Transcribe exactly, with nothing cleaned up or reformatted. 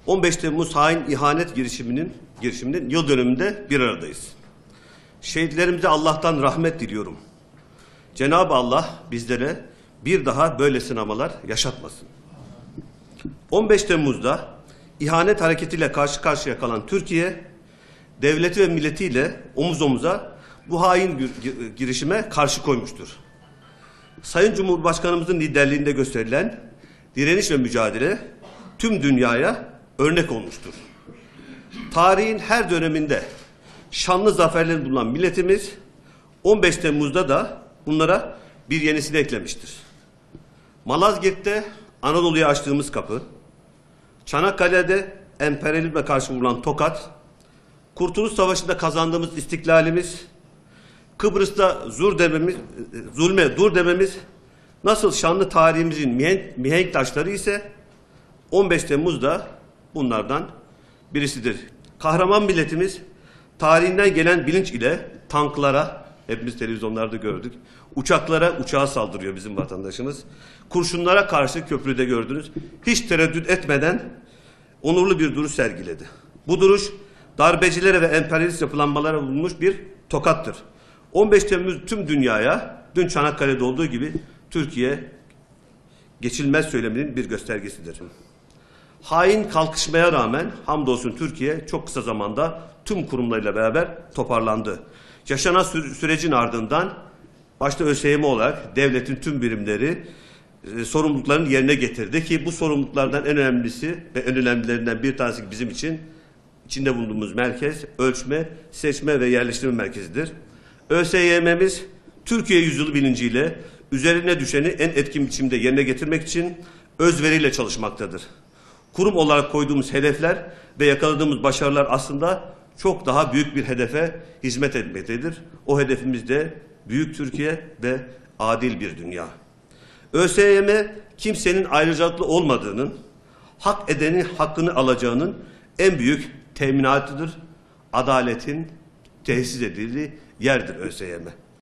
on beş Temmuz hain ihanet girişiminin girişiminin yıl dönümünde bir aradayız. Şehitlerimize Allah'tan rahmet diliyorum. Cenab-ı Allah bizlere bir daha böyle sınamalar yaşatmasın. on beş Temmuz'da ihanet hareketiyle karşı karşıya kalan Türkiye, devleti ve milletiyle omuz omuza bu hain girişime karşı koymuştur. Sayın Cumhurbaşkanımızın liderliğinde gösterilen direniş ve mücadele tüm dünyaya örnek olmuştur. Tarihin her döneminde şanlı zaferleri bulunan milletimiz on beş Temmuz'da da bunlara bir yenisini eklemiştir. Malazgirt'te Anadolu'ya açtığımız kapı, Çanakkale'de emperyalizme karşı vurulan tokat, Kurtuluş Savaşı'nda kazandığımız istiklalimiz, Kıbrıs'ta zur dememiz, zulme dur dememiz, nasıl şanlı tarihimizin mihenk, mihenk taşları ise on beş Temmuz'da bunlardan birisidir. Kahraman milletimiz tarihinden gelen bilinç ile tanklara, hepimiz televizyonlarda gördük, uçaklara, uçağa saldırıyor bizim vatandaşımız. Kurşunlara karşı köprüde gördünüz, hiç tereddüt etmeden onurlu bir duruş sergiledi. Bu duruş darbecilere ve emperyalist yapılanmalara vurulmuş bir tokattır. on beş Temmuz tüm dünyaya, dün Çanakkale'de olduğu gibi Türkiye geçilmez söyleminin bir göstergesidir. Hain kalkışmaya rağmen hamdolsun Türkiye çok kısa zamanda tüm kurumlarıyla beraber toparlandı. Yaşanan sü sürecin ardından başta ÖSYM olarak devletin tüm birimleri e, sorumluluklarını yerine getirdi ki bu sorumluluklardan en önemlisi ve en önemlilerinden bir tanesi bizim için içinde bulunduğumuz merkez ölçme, seçme ve yerleştirme merkezidir. ÖSYM'miz Türkiye yüzyılı bilinciyle üzerine düşeni en etkin biçimde yerine getirmek için özveriyle çalışmaktadır. Kurum olarak koyduğumuz hedefler ve yakaladığımız başarılar aslında çok daha büyük bir hedefe hizmet etmektedir. O hedefimiz de büyük Türkiye ve adil bir dünya. ÖSYM kimsenin ayrıcalıklı olmadığının, hak edenin hakkını alacağının en büyük teminatıdır. Adaletin tesis edildiği yerdir ÖSYM.